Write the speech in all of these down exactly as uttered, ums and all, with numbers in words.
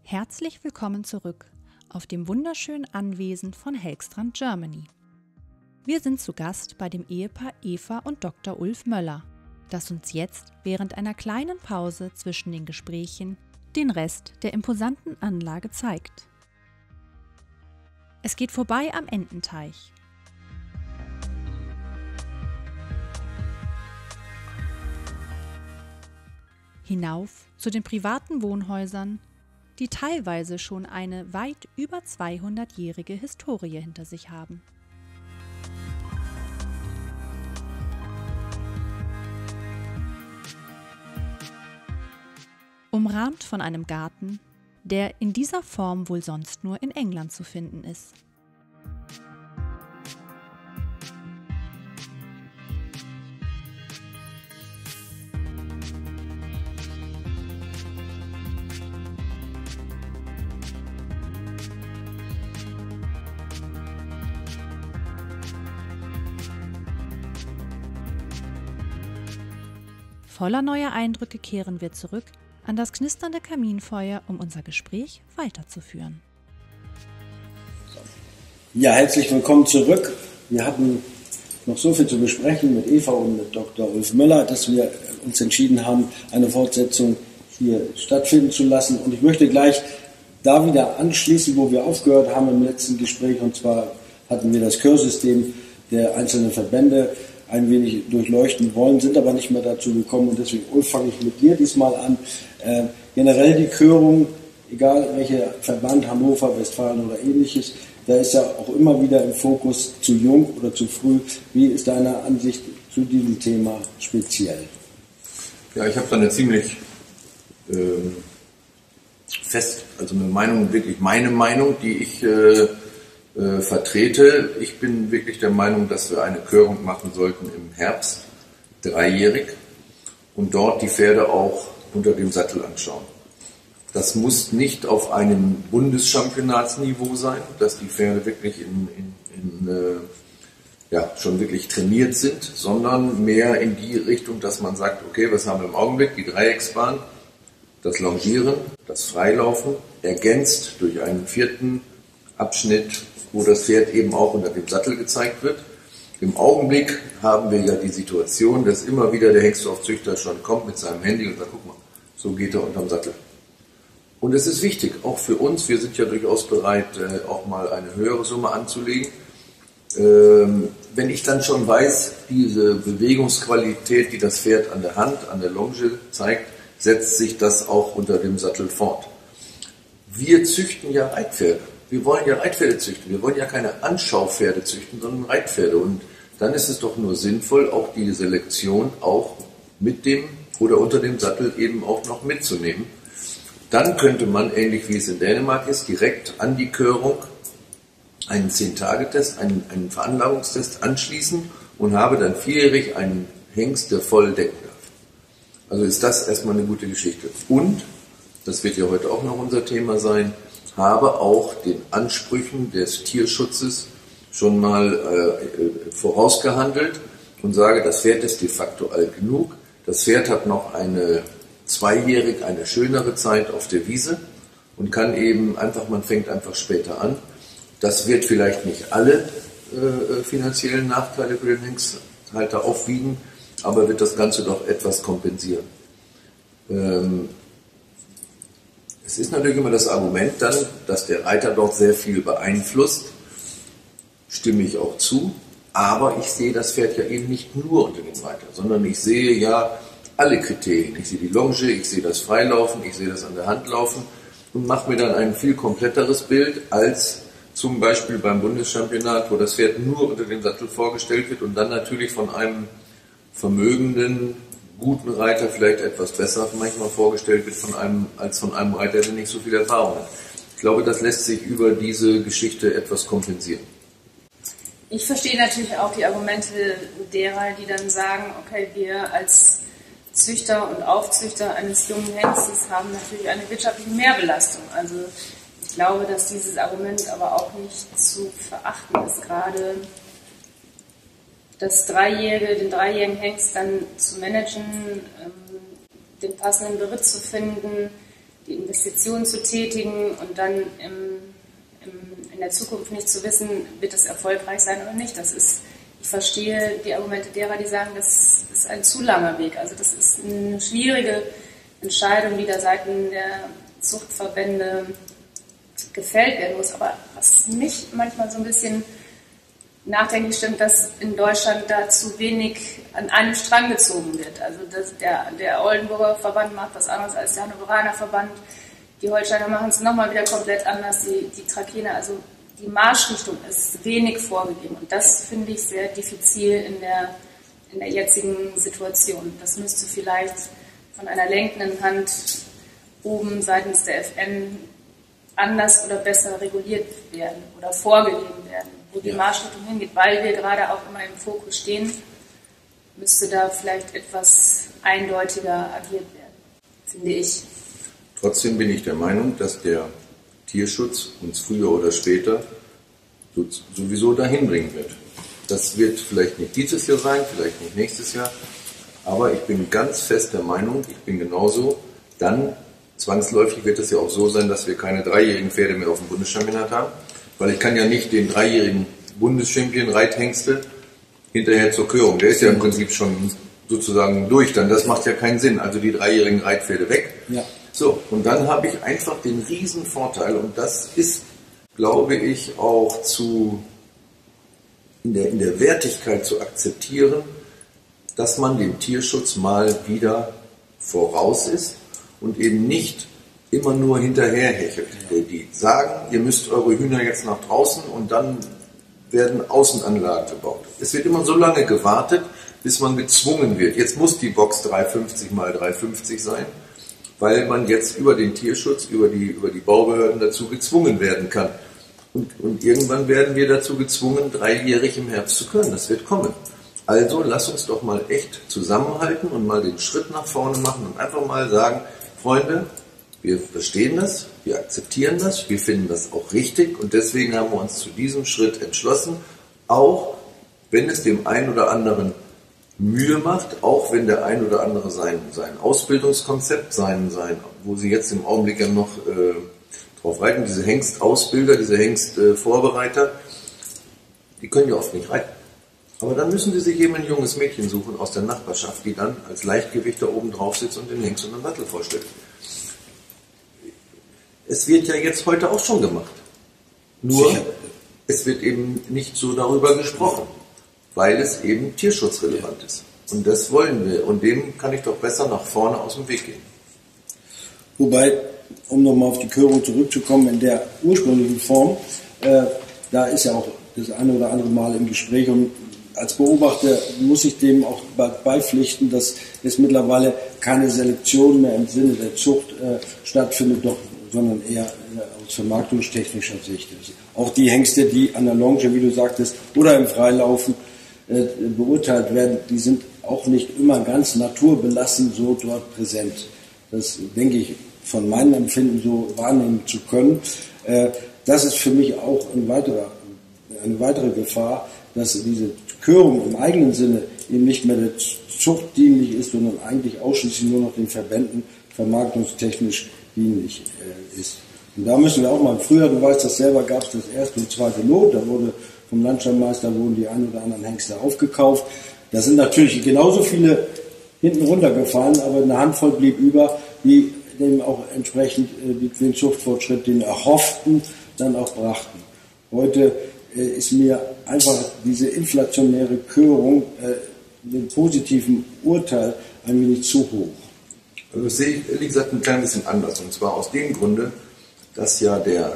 Herzlich willkommen zurück auf dem wunderschönen Anwesen von Helgstrand Germany. Wir sind zu Gast bei dem Ehepaar Eva und Doktor Ulf Möller, das uns jetzt während einer kleinen Pause zwischen den Gesprächen den Rest der imposanten Anlage zeigt. Es geht vorbei am Ententeich. Hinauf zu den privaten Wohnhäusern, die teilweise schon eine weit über zweihundertjährige Historie hinter sich haben. Umrahmt von einem Garten, der in dieser Form wohl sonst nur in England zu finden ist. Voller neuer Eindrücke kehren wir zurück an das knisternde Kaminfeuer, um unser Gespräch weiterzuführen. Ja, herzlich willkommen zurück. Wir hatten noch so viel zu besprechen mit Eva und mit Doktor Ulf Möller, dass wir uns entschieden haben, eine Fortsetzung hier stattfinden zu lassen. Und ich möchte gleich da wieder anschließen, wo wir aufgehört haben im letzten Gespräch. Und zwar hatten wir das Chörsystem der einzelnen Verbände ein wenig durchleuchten wollen, sind aber nicht mehr dazu gekommen. Und deswegen, Ulf, fange ich mit dir diesmal an. Äh, generell die Chörung, egal welcher Verband, Hannover, Westfalen oder ähnliches, da ist ja auch immer wieder im Fokus zu jung oder zu früh. Wie ist deine Ansicht zu diesem Thema speziell? Ja, ich habe da eine ziemlich ähm, fest, also eine Meinung, wirklich meine Meinung, die ich äh, äh, vertrete. Ich bin wirklich der Meinung, dass wir eine Chörung machen sollten im Herbst, dreijährig, und dort die Pferde auch unter dem Sattel anschauen. Das muss nicht auf einem Bundeschampionatsniveau sein, dass die Pferde wirklich in, in, in, äh, ja, schon wirklich trainiert sind, sondern mehr in die Richtung, dass man sagt, okay, was haben wir im Augenblick? Die Dreiecksbahn, das Longieren, das Freilaufen, ergänzt durch einen vierten Abschnitt, wo das Pferd eben auch unter dem Sattel gezeigt wird. Im Augenblick haben wir ja die Situation, dass immer wieder der Hengstaufzüchter schon kommt mit seinem Handy und sagt, guck mal, so geht er unterm Sattel. Und es ist wichtig, auch für uns, wir sind ja durchaus bereit, auch mal eine höhere Summe anzulegen. Wenn ich dann schon weiß, diese Bewegungsqualität, die das Pferd an der Hand, an der Longe zeigt, setzt sich das auch unter dem Sattel fort. Wir züchten ja Reitpferde. Wir wollen ja Reitpferde züchten. Wir wollen ja keine Anschaupferde züchten, sondern Reitpferde. Und dann ist es doch nur sinnvoll, auch die Selektion auch mit dem oder unter dem Sattel eben auch noch mitzunehmen. Dann könnte man, ähnlich wie es in Dänemark ist, direkt an die Chörung einen zehn-Tage-Test, einen, einen Veranlagungstest anschließen und habe dann vierjährig einen Hengst, der voll decken darf. Also ist das erstmal eine gute Geschichte. Und, das wird ja heute auch noch unser Thema sein, habe auch den Ansprüchen des Tierschutzes schon mal äh, vorausgehandelt und sage, das Pferd ist de facto alt genug. Das Pferd hat noch eine zweijährig eine schönere Zeit auf der Wiese und kann eben einfach, man fängt einfach später an. Das wird vielleicht nicht alle äh, finanziellen Nachteile für den Hengsthalter aufwiegen, aber wird das Ganze doch etwas kompensieren. Ähm, Es ist natürlich immer das Argument dann, dass der Reiter dort sehr viel beeinflusst, stimme ich auch zu, aber ich sehe das Pferd ja eben nicht nur unter dem Reiter, sondern ich sehe ja alle Kriterien. Ich sehe die Longe, ich sehe das Freilaufen, ich sehe das an der Hand laufen und mache mir dann ein viel kompletteres Bild als zum Beispiel beim Bundeschampionat, wo das Pferd nur unter dem Sattel vorgestellt wird und dann natürlich von einem vermögenden, guten Reiter vielleicht etwas besser manchmal vorgestellt wird von einem, als von einem Reiter, der nicht so viel Erfahrung hat. Ich glaube, das lässt sich über diese Geschichte etwas kompensieren. Ich verstehe natürlich auch die Argumente derer, die dann sagen, okay, wir als Züchter und Aufzüchter eines jungen Hengstes haben natürlich eine wirtschaftliche Mehrbelastung. Also ich glaube, dass dieses Argument aber auch nicht zu verachten ist, gerade das Dreijährige, den dreijährigen Hengst dann zu managen, ähm, den passenden Beritt zu finden, die Investitionen zu tätigen und dann im, im, in der Zukunft nicht zu wissen, wird es erfolgreich sein oder nicht. Das ist, ich verstehe die Argumente derer, die sagen, das ist ein zu langer Weg. Also das ist eine schwierige Entscheidung, die da seitens der Zuchtverbände gefällt werden muss. Aber was mich manchmal so ein bisschen nachdenklich stimmt, dass in Deutschland da zu wenig an einem Strang gezogen wird. Also das, der, der Oldenburger Verband macht was anderes als der Hannoveraner Verband. Die Holsteiner machen es nochmal wieder komplett anders, die, die Trakehner. Also die Marschrichtung ist wenig vorgegeben. Und das finde ich sehr diffizil in der, in der jetzigen Situation. Das müsste vielleicht von einer lenkenden Hand oben seitens der F N anders oder besser reguliert werden oder vorgegeben werden, wo die ja. Marschrichtung hingeht, weil wir gerade auch immer im Fokus stehen, müsste da vielleicht etwas eindeutiger agiert werden, finde ich. Trotzdem bin ich der Meinung, dass der Tierschutz uns früher oder später sowieso dahin bringen wird. Das wird vielleicht nicht dieses Jahr sein, vielleicht nicht nächstes Jahr, aber ich bin ganz fest der Meinung, ich bin genauso, dann zwangsläufig wird es ja auch so sein, dass wir keine dreijährigen Pferde mehr auf dem Bundeschampionat haben, weil ich kann ja nicht den dreijährigen Bundeschampion Reithengste hinterher zur Körung, der ist ja im Prinzip schon sozusagen durch, dann das macht ja keinen Sinn, also die dreijährigen Reitpferde weg. Ja. So, und dann habe ich einfach den riesen Vorteil, und das ist, glaube ich, auch zu in der, in der Wertigkeit zu akzeptieren, dass man dem Tierschutz mal wieder voraus ist und eben nicht immer nur hinterherhechelt. Die sagen, ihr müsst eure Hühner jetzt nach draußen und dann werden Außenanlagen gebaut. Es wird immer so lange gewartet, bis man gezwungen wird. Jetzt muss die Box dreihundertfünfzig mal dreihundertfünfzig sein, weil man jetzt über den Tierschutz, über die, über die Baubehörden dazu gezwungen werden kann. Und, und irgendwann werden wir dazu gezwungen, dreijährig im Herbst zu können. Das wird kommen. Also lass uns doch mal echt zusammenhalten und mal den Schritt nach vorne machen und einfach mal sagen, Freunde, wir verstehen das, wir akzeptieren das, wir finden das auch richtig und deswegen haben wir uns zu diesem Schritt entschlossen, auch wenn es dem einen oder anderen Mühe macht, auch wenn der ein oder andere sein, sein Ausbildungskonzept, sein, sein, wo sie jetzt im Augenblick ja noch äh, drauf reiten, diese Hengstausbilder, diese Hengstvorbereiter, die können ja oft nicht reiten. Aber dann müssen sie sich eben ein junges Mädchen suchen aus der Nachbarschaft, die dann als Leichtgewicht da oben drauf sitzt und den Hengst und den Sattel vorstellt. Es wird ja jetzt heute auch schon gemacht. Nur, Sicher. Es wird eben nicht so darüber gesprochen, weil es eben tierschutzrelevant ist. Und das wollen wir. Und dem kann ich doch besser nach vorne aus dem Weg gehen. Wobei, um nochmal auf die Körung zurückzukommen, in der ursprünglichen Form, äh, da ist ja auch das eine oder andere Mal im Gespräch und als Beobachter muss ich dem auch beipflichten, dass es mittlerweile keine Selektion mehr im Sinne der Zucht äh, stattfindet, doch, sondern eher äh, aus vermarktungstechnischer Sicht. Also auch die Hengste, die an der Longe, wie du sagtest, oder im Freilaufen äh, beurteilt werden, die sind auch nicht immer ganz naturbelassen so dort präsent. Das denke ich von meinem Empfinden so wahrnehmen zu können. Äh, das ist für mich auch ein weiterer, eine weitere Gefahr, dass diese Körung im eigenen Sinne eben nicht mehr der Zucht dienlich ist, sondern eigentlich ausschließlich nur noch den Verbänden vermarktungstechnisch dienlich äh, ist. Und da müssen wir auch mal, früher, du weißt das selber, gab es das erste und zweite Lot, da wurde vom Landstallmeister wurden die ein oder anderen Hengste aufgekauft. Da sind natürlich genauso viele hinten runtergefallen, aber eine Handvoll blieb über, die dem auch entsprechend äh, den Zuchtfortschritt, den erhofften, dann auch brachten. Heute äh, ist mir einfach diese inflationäre Körung äh, mit positivem Urteil ein wenig zu hoch. Also das sehe ich ehrlich gesagt ein klein bisschen anders. Und zwar aus dem Grunde, dass ja der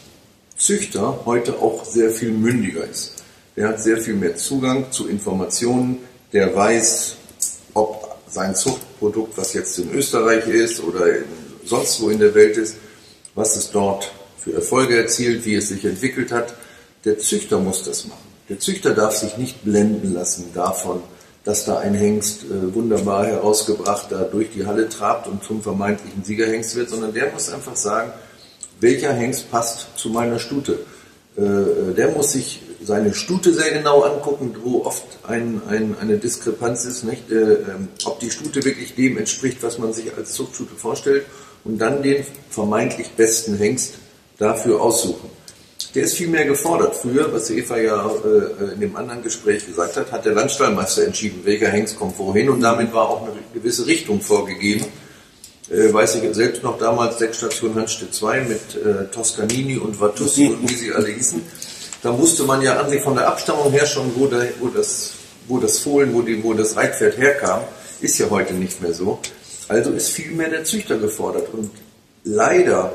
Züchter heute auch sehr viel mündiger ist. Der hat sehr viel mehr Zugang zu Informationen, der weiß, ob sein Zuchtprodukt, was jetzt in Österreich ist oder in, sonst wo in der Welt ist, was es dort für Erfolge erzielt, wie es sich entwickelt hat. Der Züchter muss das machen. Der Züchter darf sich nicht blenden lassen davon, dass da ein Hengst äh, wunderbar herausgebracht da durch die Halle trabt und zum vermeintlichen Siegerhengst wird, sondern der muss einfach sagen, welcher Hengst passt zu meiner Stute. Äh, der muss sich seine Stute sehr genau angucken, wo oft ein, ein, eine Diskrepanz ist, nicht? Äh, ob die Stute wirklich dem entspricht, was man sich als Zuchtstute vorstellt, und dann den vermeintlich besten Hengst dafür aussuchen. Der ist viel mehr gefordert. Früher, was Eva ja äh, in dem anderen Gespräch gesagt hat, hat der Landstallmeister entschieden, welcher Hengst kommt wohin, und damit war auch eine gewisse Richtung vorgegeben. Äh, weiß ich selbst noch damals, Deckstation Hanstedt zwei mit äh, Toscanini und Vatussi und wie sie alle hießen. Da wusste man ja an sich von der Abstammung her schon, wo, der, wo, das, wo das Fohlen, wo, die, wo das Reitpferd herkam. Ist ja heute nicht mehr so. Also ist viel mehr der Züchter gefordert. Und leider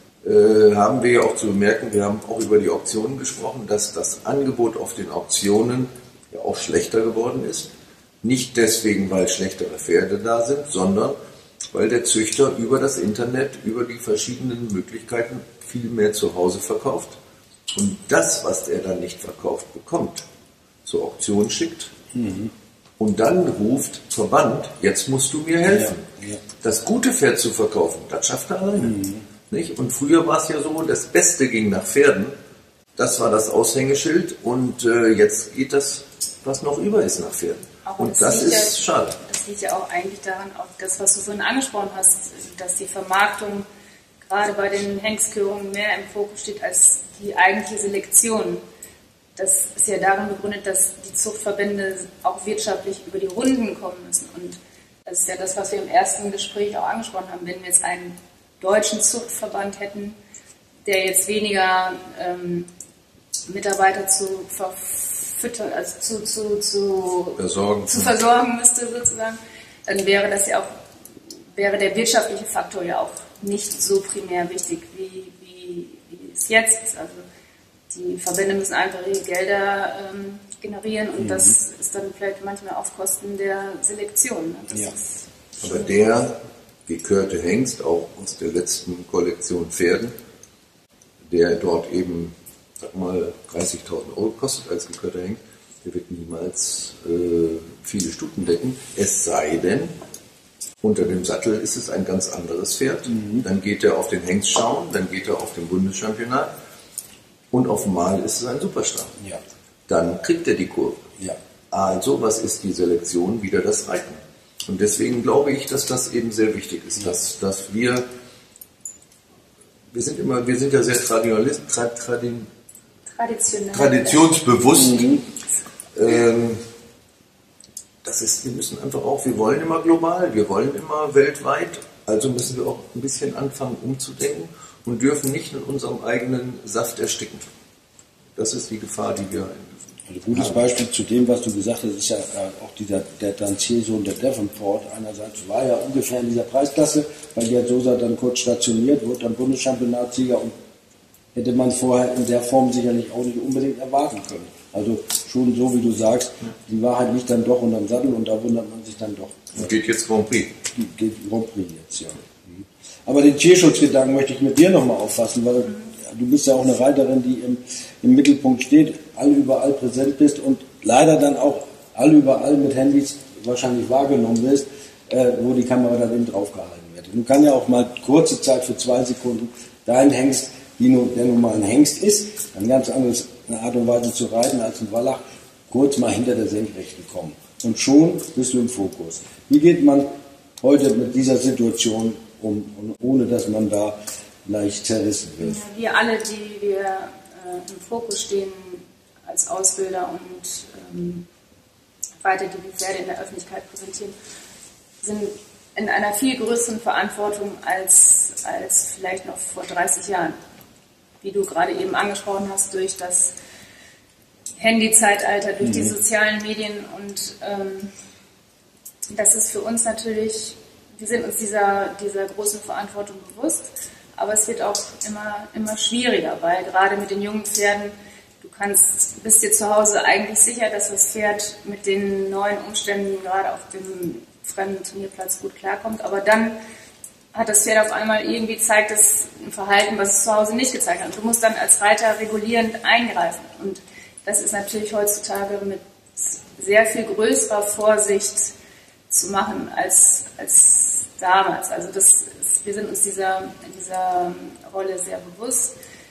äh, haben wir ja auch zu bemerken, wir haben auch über die Auktionen gesprochen, dass das Angebot auf den Auktionen ja auch schlechter geworden ist. Nicht deswegen, weil schlechtere Pferde da sind, sondern weil der Züchter über das Internet, über die verschiedenen Möglichkeiten viel mehr zu Hause verkauft. Und das, was er dann nicht verkauft bekommt, zur Auktion schickt, mhm. und dann ruft Verband, jetzt musst du mir helfen. Ja, ja. Das gute Pferd zu verkaufen, das schafft er alleine. Mhm. Nicht? Und früher war es ja so, das Beste ging nach Pferden, das war das Aushängeschild, und äh, jetzt geht das, was noch über ist, nach Pferden. Aber und das, das ist ja, schade. Das liegt ja auch eigentlich daran, auch das, was du vorhin angesprochen hast, dass die Vermarktung gerade bei den Hengstkörungen mehr im Fokus steht als die eigentliche Selektion. Das ist ja darin begründet, dass die Zuchtverbände auch wirtschaftlich über die Runden kommen müssen. Und das ist ja das, was wir im ersten Gespräch auch angesprochen haben. Wenn wir jetzt einen deutschen Zuchtverband hätten, der jetzt weniger ähm, Mitarbeiter zu verfüttern, also zu, zu, zu, versorgen. zu versorgen müsste sozusagen, dann wäre das ja auch, wäre der wirtschaftliche Faktor ja auch nicht so primär wichtig, wie, wie, wie es jetzt ist. Also die Verbände müssen einfach ihre Gelder ähm, generieren, und mhm. das ist dann vielleicht manchmal auf Kosten der Selektion. Ne? Das ja. ist Aber der gekörte Hengst, auch aus der letzten Kollektion Pferden, der dort eben, sag mal, dreißigtausend Euro kostet als gekörter Hengst, der wird niemals äh, viele Stuten decken, es sei denn, unter dem Sattel ist es ein ganz anderes Pferd. Mhm. Dann geht er auf den Hengst schauen, dann geht er auf den Bundeschampionat, und auf dem Mal ist es ein Superstar. Ja. Dann kriegt er die Kurve. Ja. Also, was ist die Selektion? Wieder das Reiten. Und deswegen glaube ich, dass das eben sehr wichtig ist, ja. dass, dass wir, wir sind immer, wir sind ja sehr traditionalist, tra, tradin, traditionell. traditionsbewusst. Mhm. Ähm, das ist, wir müssen einfach auch, wir wollen immer global, wir wollen immer weltweit, also müssen wir auch ein bisschen anfangen umzudenken und dürfen nicht in unserem eigenen Saft ersticken. Das ist die Gefahr, die wir ein Ein gutes Beispiel zu dem, was du gesagt hast, ist ja auch dieser, der Danciersohn der Devonport. Einerseits war ja ungefähr in dieser Preisklasse, weil Gerd Sosa dann kurz stationiert, wurde dann Bundeschampionatssieger, und hätte man vorher in der Form sicherlich auch nicht unbedingt erwarten können. Also schon so, wie du sagst, die Wahrheit liegt dann doch unterm Sattel, und da wundert man sich dann doch. Und geht jetzt Grand Prix. Geht Grand Prix jetzt, ja. Aber den Tierschutzgedanken möchte ich mit dir nochmal auffassen, weil du bist ja auch eine Reiterin, die im, im Mittelpunkt steht, all überall präsent bist und leider dann auch all überall mit Handys wahrscheinlich wahrgenommen wirst, äh, wo die Kamera dann eben draufgehalten wird. Du kannst ja auch mal kurze Zeit für zwei Sekunden deinen Hengst, die nur, der nun mal ein Hengst ist, eine ganz andere Art und Weise zu reiten als ein Wallach, kurz mal hinter der Senkrechten kommen. Und schon bist du im Fokus. Wie geht man heute mit dieser Situation um, ohne dass man da leicht zerrissen wird? Ja, wir alle, die wir äh, im Fokus stehen als Ausbilder und ähm, Reiter, die die Pferde in der Öffentlichkeit präsentieren, sind in einer viel größeren Verantwortung als, als vielleicht noch vor dreißig Jahren. Wie du gerade eben angesprochen hast, durch das Handy-Zeitalter, durch mhm. die sozialen Medien, und ähm, das ist für uns natürlich, wir sind uns dieser, dieser großen Verantwortung bewusst, aber es wird auch immer, immer schwieriger, weil gerade mit den jungen Pferden, du kannst, bist dir zu Hause eigentlich sicher, dass das Pferd mit den neuen Umständen gerade auf dem fremden Turnierplatz gut klarkommt, aber dann hat das Pferd auf einmal irgendwie zeigt es ein Verhalten, was es zu Hause nicht gezeigt hat. Und du musst dann als Reiter regulierend eingreifen. Und das ist natürlich heutzutage mit sehr viel größerer Vorsicht zu machen als, als damals. Also das ist, wir sind uns dieser, dieser Rolle sehr bewusst.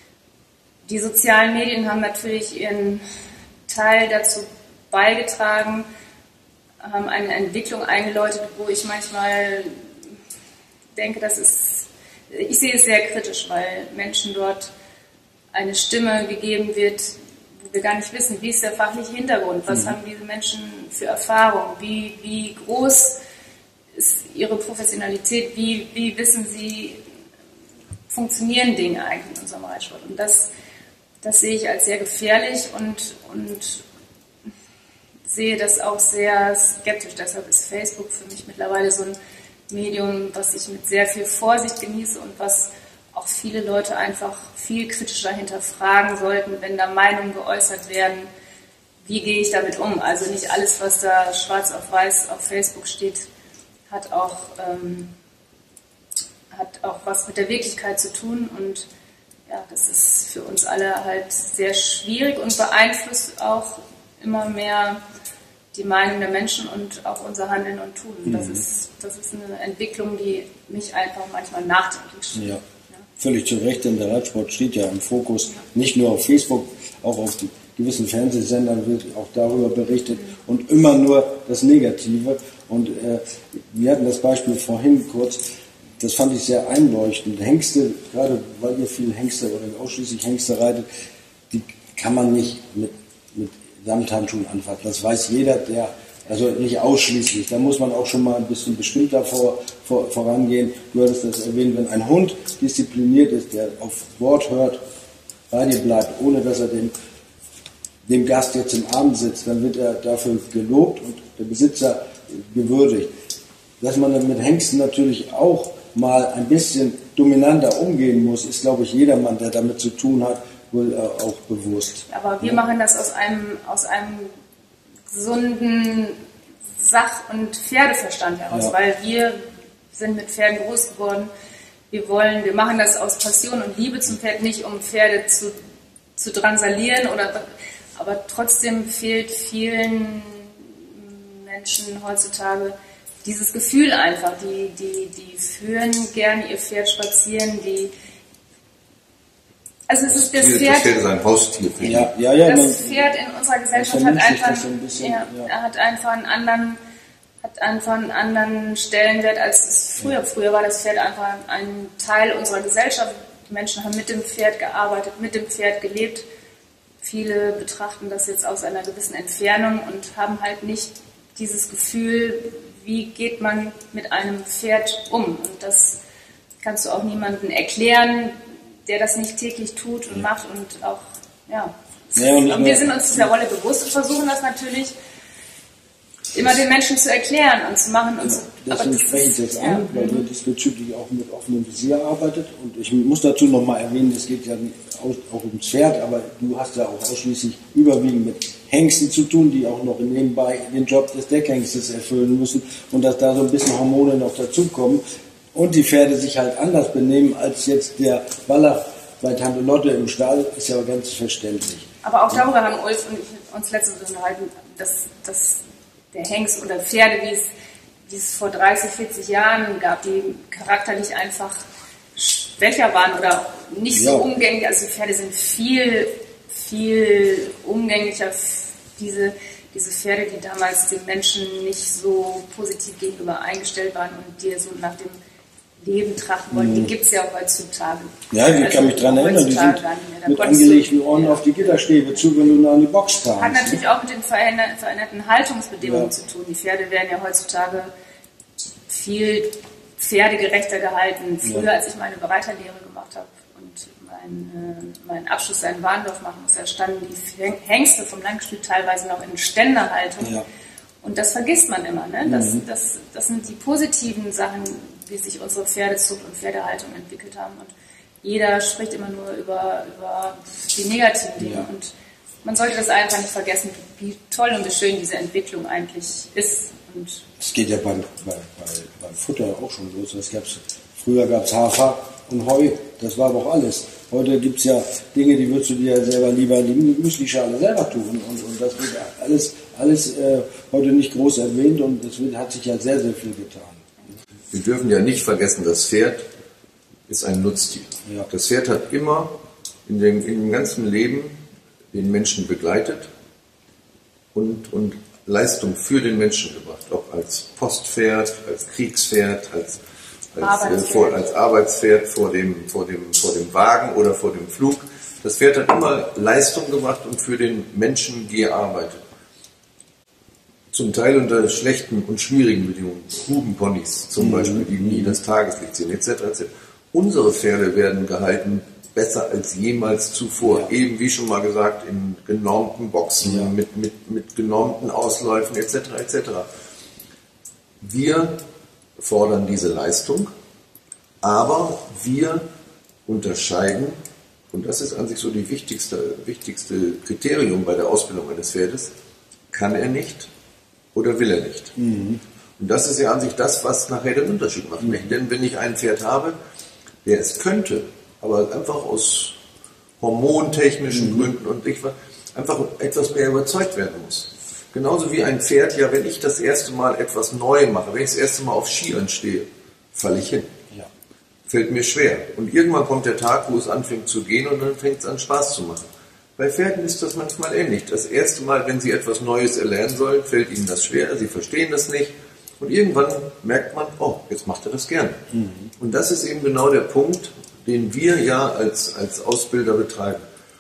Die sozialen Medien haben natürlich ihren Teil dazu beigetragen, haben eine Entwicklung eingeläutet, wo ich manchmal denke, das ist ich sehe es sehr kritisch, weil Menschen dort eine Stimme gegeben wird, wo wir gar nicht wissen, wie ist der fachliche Hintergrund, was mhm. haben diese Menschen für Erfahrung, wie, wie groß ist ihre Professionalität, wie, wie wissen sie, funktionieren Dinge eigentlich in unserem Reitsport. Und das, das sehe ich als sehr gefährlich und, und sehe das auch sehr skeptisch. Deshalb ist Facebook für mich mittlerweile so ein Medium, was ich mit sehr viel Vorsicht genieße und was auch viele Leute einfach viel kritischer hinterfragen sollten, wenn da Meinungen geäußert werden, wie gehe ich damit um. Also nicht alles, was da schwarz auf weiß auf Facebook steht, hat auch, ähm, hat auch was mit der Wirklichkeit zu tun. Und ja, das ist für uns alle halt sehr schwierig und beeinflusst auch immer mehr die Meinung der Menschen und auch unser Handeln und Tun. Mhm. Das ist, das ist eine Entwicklung, die mich einfach manchmal nachdenklich stimmt. Ja. Völlig zu Recht, denn der Reitsport steht ja im Fokus, nicht nur auf Facebook, auch auf die gewissen Fernsehsendern wird auch darüber berichtet und immer nur das Negative. Und äh, wir hatten das Beispiel vorhin kurz, das fand ich sehr einleuchtend. Hengste, gerade weil ihr viel Hengste oder ausschließlich Hengste reitet, die kann man nicht mit, mit Samthandschuhen anfassen. Das weiß jeder, der, also nicht ausschließlich. Da muss man auch schon mal ein bisschen bestimmter vor, vor, vorangehen. Du hattest das erwähnt, wenn ein Hund diszipliniert ist, der auf Wort hört, bei dir bleibt, ohne dass er dem, dem Gast jetzt im Arm sitzt, dann wird er dafür gelobt und der Besitzer gewürdigt. Dass man dann mit Hengsten natürlich auch mal ein bisschen dominanter umgehen muss, ist, glaube ich, jedermann, der damit zu tun hat, wohl auch bewusst. Aber wir ja. machen das aus einem, aus einem gesunden Sach- und Pferdeverstand heraus, ja. weil wir sind mit Pferden groß geworden. Wir wollen, wir machen das aus Passion und Liebe zum Pferd, nicht um Pferde zu, zu drangsalieren oder, aber trotzdem fehlt vielen Menschen heutzutage dieses Gefühl einfach. Die, die, die führen gerne ihr Pferd spazieren, die Also es ist das Tier, Pferd, das Pferd ist ein Haustier. Ja, ja, ja, das man, Pferd in unserer Gesellschaft hat einfach, so ein bisschen, ja, ja. hat einfach einen anderen, hat einfach einen anderen Stellenwert als es früher. Ja. Früher war das Pferd einfach ein Teil unserer Gesellschaft. Die Menschen haben mit dem Pferd gearbeitet, mit dem Pferd gelebt. Viele betrachten das jetzt aus einer gewissen Entfernung und haben halt nicht dieses Gefühl, wie geht man mit einem Pferd um. Und das kannst du auch niemandem erklären, der das nicht täglich tut und macht und auch, ja. ja und, und wir sind uns dieser Rolle bewusst und versuchen das natürlich immer den Menschen zu erklären und zu machen. Und ja, so. Deswegen spreche ich das an, ja. weil wir diesbezüglich auch mit offenem Visier arbeitet. Und ich muss dazu nochmal erwähnen, es geht ja auch ums Pferd, aber du hast ja auch ausschließlich überwiegend mit Hengsten zu tun, die auch noch nebenbei den Job des Deckhengstes erfüllen müssen und dass da so ein bisschen Hormone noch dazukommen. Und die Pferde sich halt anders benehmen als jetzt der Baller bei Tante Lotte im Stall, ist ja ganz verständlich. Aber auch darüber haben Ulf und ich uns letztens unterhalten, dass, dass der Hengst oder Pferde, wie es, wie es vor dreißig, vierzig Jahren gab, die charakterlich einfach schwächer waren oder nicht so ja. umgänglich. Also die Pferde sind viel, viel umgänglicher. Diese, diese Pferde, die damals den Menschen nicht so positiv gegenüber eingestellt waren und die so nach dem Leben trachten wollen, mhm. die gibt es ja auch heutzutage. Ja, ich also kann mich daran erinnern, die sind mit angelegten Ohren ja. auf die Gitterstäbe zu, wenn du nah an die Box kamst. Hat natürlich ne? auch mit den veränderten Haltungsbedingungen ja. zu tun. Die Pferde werden ja heutzutage viel pferdegerechter gehalten. Früher, ja. als ich meine Bereiterlehre gemacht habe und meinen äh, mein Abschluss in Warndorf machen musste, da standen die Hengste vom Langstück teilweise noch in Ständerhaltung. Ja. Und das vergisst man immer. Ne? Das, mhm. das, das sind die positiven Sachen, wie sich unsere Pferdezucht und Pferdehaltung entwickelt haben. Und jeder spricht immer nur über, über die negativen Dinge. Ja. Und man sollte das einfach nicht vergessen, wie toll und wie schön diese Entwicklung eigentlich ist. Und es geht ja beim, bei, bei, beim Futter auch schon los. Das gab's, früher gab es Hafer und Heu, das war aber auch alles. Heute gibt es ja Dinge, die würdest du dir selber lieber in die Müslischale selber tun. Und, und das wird alles, alles äh, heute nicht groß erwähnt und es wird, hat sich ja sehr, sehr viel getan. Wir dürfen ja nicht vergessen, das Pferd ist ein Nutztier. Ja. Das Pferd hat immer in dem, in dem ganzen Leben den Menschen begleitet und, und Leistung für den Menschen gebracht. Ob als Postpferd, als Kriegspferd, als, als, äh, vor, als Arbeitspferd vor dem, vor, dem, vor dem Wagen oder vor dem Flug. Das Pferd hat immer Leistung gemacht und für den Menschen gearbeitet. Zum Teil unter schlechten und schwierigen Bedingungen. Hubenponys zum Beispiel, die nie das Tageslicht sehen, et cetera et cetera. Unsere Pferde werden gehalten besser als jemals zuvor. Ja. Eben, wie schon mal gesagt, in genormten Boxen, ja. mit, mit, mit genormten Ausläufen, et cetera et cetera. Wir fordern diese Leistung, aber wir unterscheiden, und das ist an sich so die wichtigste, wichtigste Kriterium bei der Ausbildung eines Pferdes, kann er nicht oder will er nicht. Mhm. Und das ist ja an sich das, was nachher den Unterschied macht. Mhm. Denn wenn ich ein Pferd habe, der es könnte, aber einfach aus hormontechnischen mhm. Gründen und ich einfach etwas mehr überzeugt werden muss. Genauso wie ein Pferd, ja, wenn ich das erste Mal etwas neu mache, wenn ich das erste Mal auf Skiern stehe, falle ich hin. Ja. Fällt mir schwer. Und irgendwann kommt der Tag, wo es anfängt zu gehen und dann fängt es an Spaß zu machen. Bei Pferden ist das manchmal ähnlich. Das erste Mal, wenn sie etwas Neues erlernen sollen, fällt ihnen das schwer, sie verstehen das nicht. Und irgendwann merkt man, oh, jetzt macht er das gerne. Mhm. Und das ist eben genau der Punkt, den wir ja als, als Ausbilder betreiben.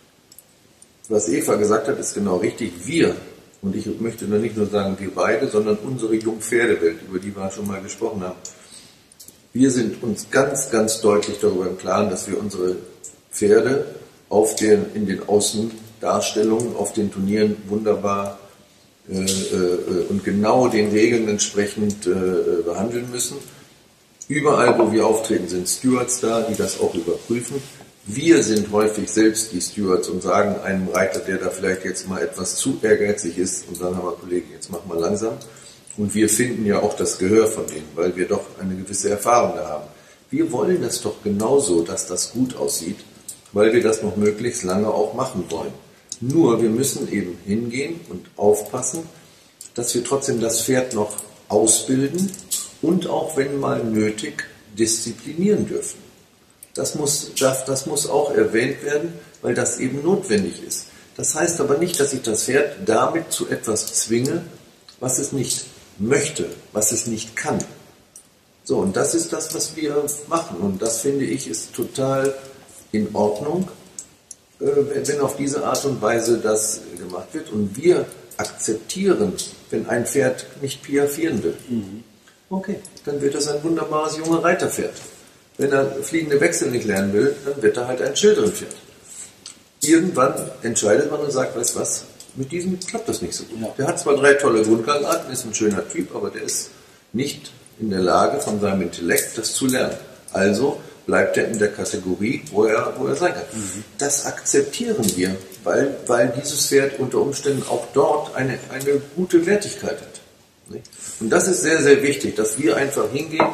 Was Eva gesagt hat, ist genau richtig. Wir, und ich möchte da nicht nur sagen wir beide, sondern unsere Jungpferdewelt, über die wir schon mal gesprochen haben. Wir sind uns ganz, ganz deutlich darüber im Klaren, dass wir unsere Pferde auf den, in den Außendarstellungen, auf den Turnieren wunderbar äh, äh, und genau den Regeln entsprechend äh, behandeln müssen. Überall, wo wir auftreten, sind Stewards da, die das auch überprüfen. Wir sind häufig selbst die Stewards und sagen einem Reiter, der da vielleicht jetzt mal etwas zu ehrgeizig ist, und sagen wir, Kollege, jetzt mach mal langsam. Und wir finden ja auch das Gehör von denen, weil wir doch eine gewisse Erfahrung da haben. Wir wollen es doch genauso, dass das gut aussieht, weil wir das noch möglichst lange auch machen wollen. Nur, wir müssen eben hingehen und aufpassen, dass wir trotzdem das Pferd noch ausbilden und auch, wenn mal nötig, disziplinieren dürfen. Das muss, das, das muss auch erwähnt werden, weil das eben notwendig ist. Das heißt aber nicht, dass ich das Pferd damit zu etwas zwinge, was es nicht möchte, was es nicht kann. So, und das ist das, was wir machen. Und das, finde ich, ist total in Ordnung, äh, wenn auf diese Art und Weise das gemacht wird. Und wir akzeptieren, wenn ein Pferd nicht piaffieren will. Mhm. Okay, dann wird das ein wunderbares junge Reiterpferd. Wenn er fliegende Wechsel nicht lernen will, dann wird er halt ein Schildernpferd. Irgendwann entscheidet man und sagt, weißt du was, mit diesem klappt das nicht so gut. Ja. Der hat zwar drei tolle Grundgangarten, ist ein schöner Typ, aber der ist nicht in der Lage, von seinem Intellekt das zu lernen. Also bleibt er in der Kategorie, wo er, wo er sein kann. Mhm. Das akzeptieren wir, weil, weil dieses Pferd unter Umständen auch dort eine, eine gute Wertigkeit hat. Und das ist sehr, sehr wichtig, dass wir einfach hingehen,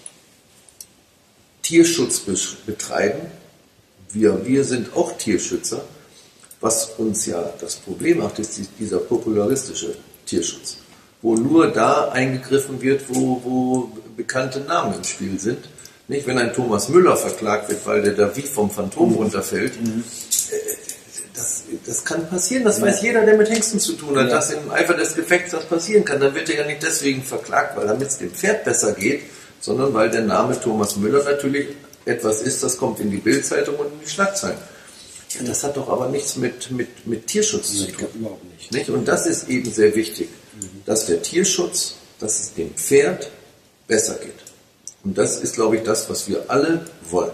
Tierschutz betreiben. Wir, wir sind auch Tierschützer. Was uns ja das Problem macht, ist dieser popularistische Tierschutz, wo nur da eingegriffen wird, wo, wo bekannte Namen im Spiel sind. Nicht, wenn ein Thomas Müller verklagt wird, weil der da wie vom Phantom runterfällt. Mhm. Das, das kann passieren, das ja. weiß jeder, der mit Hengsten zu tun hat, ja. dass im Eifer des Gefechts das passieren kann. Dann wird er ja nicht deswegen verklagt, weil damit es dem Pferd besser geht, sondern weil der Name Thomas Müller natürlich etwas ist, das kommt in die Bildzeitung und in die Schlagzeilen. Ja, das hat doch aber nichts mit, mit, mit Tierschutz nee, zu tun. Überhaupt nicht. nicht. Und das ist eben sehr wichtig, mhm. dass der Tierschutz, dass es dem Pferd besser geht. Und das ist, glaube ich, das, was wir alle wollen.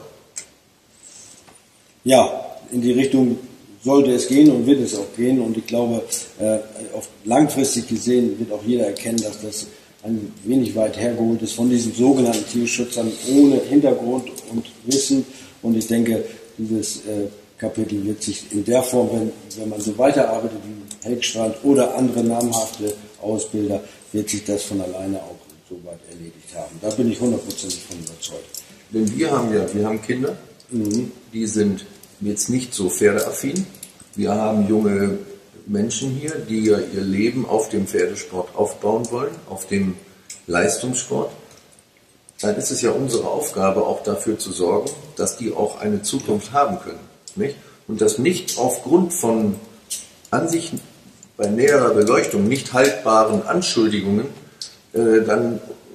Ja, in die Richtung sollte es gehen und wird es auch gehen. Und ich glaube, äh, auf langfristig gesehen wird auch jeder erkennen, dass das ein wenig weit hergeholt ist von diesen sogenannten Tierschützern ohne Hintergrund und Wissen. Und ich denke, dieses äh, Kapitel wird sich in der Form, wenn, wenn man so weiterarbeitet wie Hegstrand oder andere namhafte Ausbilder, wird sich das von alleine auch so weit erledigt haben. Da bin ich hundertprozentig von überzeugt. Denn wir haben ja, wir haben Kinder, mhm. die sind jetzt nicht so pferdeaffin. Wir haben junge Menschen hier, die ja ihr Leben auf dem Pferdesport aufbauen wollen, auf dem Leistungssport. Dann ist es ja unsere Aufgabe, auch dafür zu sorgen, dass die auch eine Zukunft haben können. Nicht? Und das nicht aufgrund von an sich bei näherer Beleuchtung nicht haltbaren Anschuldigungen äh, dann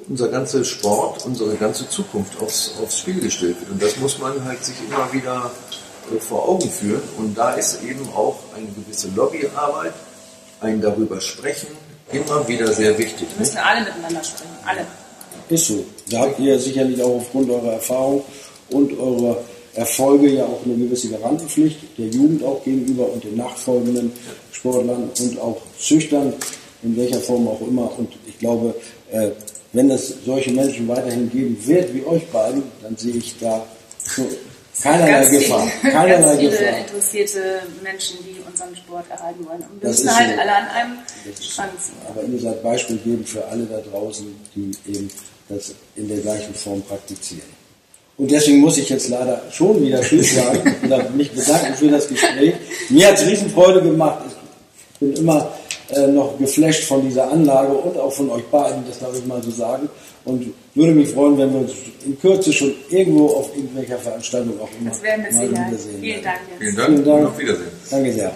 unser ganzer Sport, unsere ganze Zukunft aufs, aufs Spiel gestellt wird. Und das muss man halt sich immer wieder äh, vor Augen führen. Und da ist eben auch eine gewisse Lobbyarbeit, ein darüber sprechen, immer wieder sehr wichtig. Wir müssen alle miteinander sprechen, alle. Ist so. Da habt ihr sicherlich auch aufgrund eurer Erfahrung und eurer Erfolge ja auch eine gewisse Garantenpflicht der Jugend auch gegenüber und den nachfolgenden Sportlern und auch Züchtern, in welcher Form auch immer. Und ich glaube, äh, wenn es solche Menschen weiterhin geben wird wie euch beiden, dann sehe ich da so keinerlei ganz Gefahr. Viele, Keinerlei ganz viele Gefahr. interessierte Menschen, die unseren Sport erhalten wollen. Und wir Das müssen ist halt so. alle an einem Strang ziehen. Aber ihr seid beispielgebend für alle da draußen, die eben das in der gleichen Form praktizieren. Und deswegen muss ich jetzt leider schon wieder Tschüss sagen und mich bedanken für das Gespräch. Mir hat es Riesenfreude gemacht. Ich bin immer äh, noch geflasht von dieser Anlage und auch von euch beiden, das darf ich mal so sagen. Und würde mich freuen, wenn wir uns in Kürze schon irgendwo auf irgendwelcher Veranstaltung auch immer Das werden wir mal sicher. wiedersehen. Vielen Dank, Jens. Vielen Dank, Vielen Dank. und auf Wiedersehen. Danke sehr.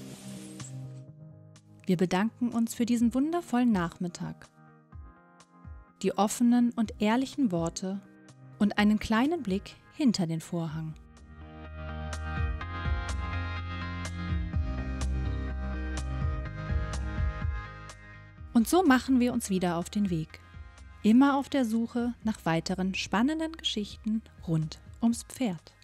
Wir bedanken uns für diesen wundervollen Nachmittag. Die offenen und ehrlichen Worte und einen kleinen Blick hinter den Vorhang. Und so machen wir uns wieder auf den Weg. Immer auf der Suche nach weiteren spannenden Geschichten rund ums Pferd.